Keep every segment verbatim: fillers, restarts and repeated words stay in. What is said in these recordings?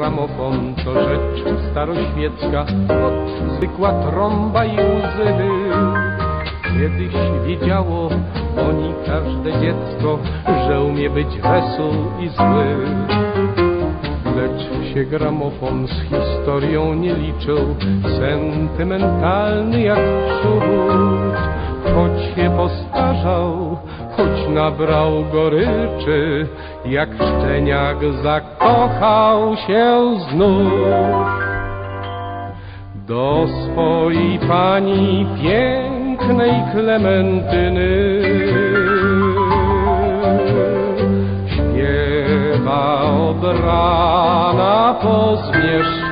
gramofon to rzecz staroświecka, zwykła trąba i łzy. Kiedyś wiedziało oni każde dziecko, że umie być wesół i zły. Lecz się gramofon z historią nie liczył, sentymentalny jak przód. Choć się postarzał, choć nabrał goryczy, jak szczeniak zakochał się znów. Do swojej pani pięknej Klementyny śpiewa od rana po zmierzch.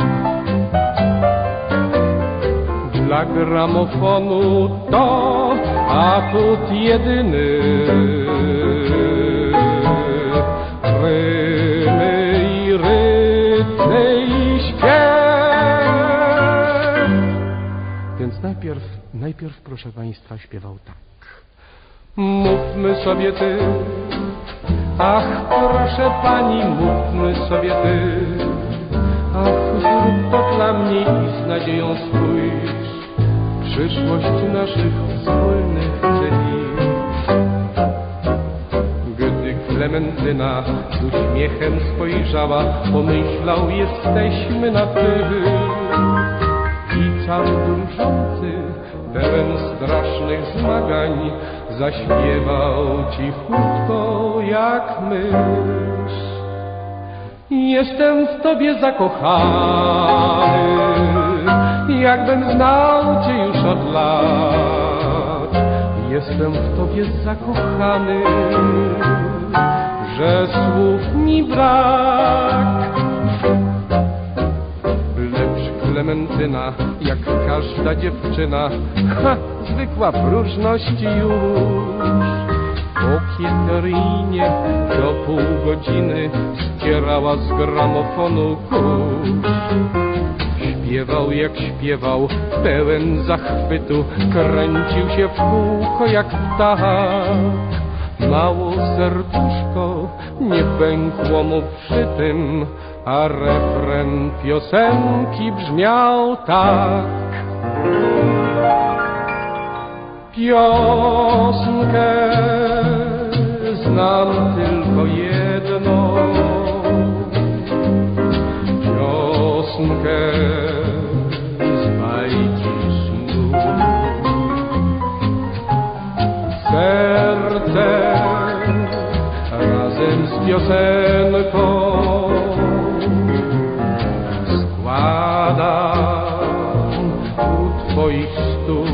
Dla gramofonu to atut jedyny. Rymy i rytmy i śpiew. Więc najpierw, najpierw proszę państwa śpiewał tak. Mówmy sobie ty, ach proszę pani, mówmy sobie ty. Ach, zrób to dla mnie i z nadzieją spójrz przyszłość naszych wspólnych dni. Gdy Klementyna z uśmiechem spojrzała, pomyślał, jesteśmy na ty. I cały drżący, pełen strasznych zmagań, zaśpiewał cichutko jak mysz. Jestem w tobie zakochany, jakbym znał cię już od lat. Jestem w tobie zakochany, że słów mi brak. Lecz Klementyna, jak każda dziewczyna, ha, zwykła próżność już. Po kieterynie do pół godziny ścierała z gramofonu kurz. Śpiewał jak śpiewał, pełen zachwytu, kręcił się w kółko jak ptak. Mało serduszko nie pękło mu przy tym, a refren piosenki brzmiał tak. Piosenkę znam tylko jedną, piosenkę z bajki snu. Serce razem z piosenką składam u twoich stóp.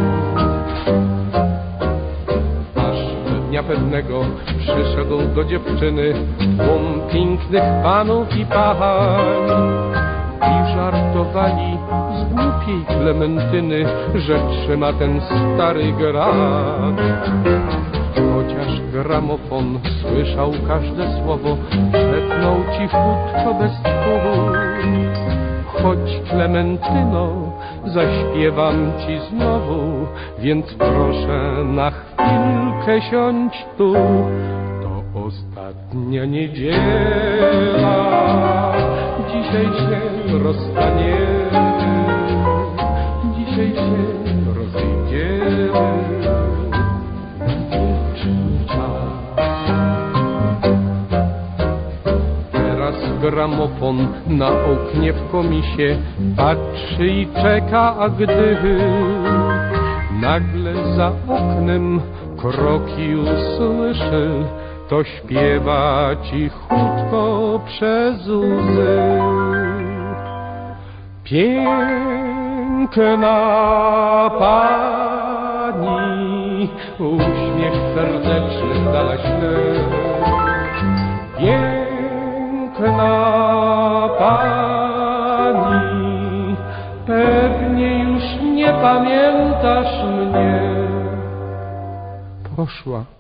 Dnia pewnego przyszedł do dziewczyny tłum pięknych panów i pań i żartowali z głupiej Klementyny, że trzyma ten stary grat. Chociaż gramofon słyszał każde słowo, szepnął cichutko bez tchu. Choć Klementyno, zaśpiewam ci znowu, więc proszę na chwilkę siądź tu. To ostatnia niedziela, dzisiaj się rozstaniemy, dzisiaj się rozejdziemy. Gramofon na oknie w komisie patrzy i czeka, a gdy nagle za oknem kroki usłyszy, to śpiewa cichutko przez łzy. Piękna pani, uśmiech serdeczny z dala śle. Piękna pani, pewnie już nie pamiętasz mnie. Poszła.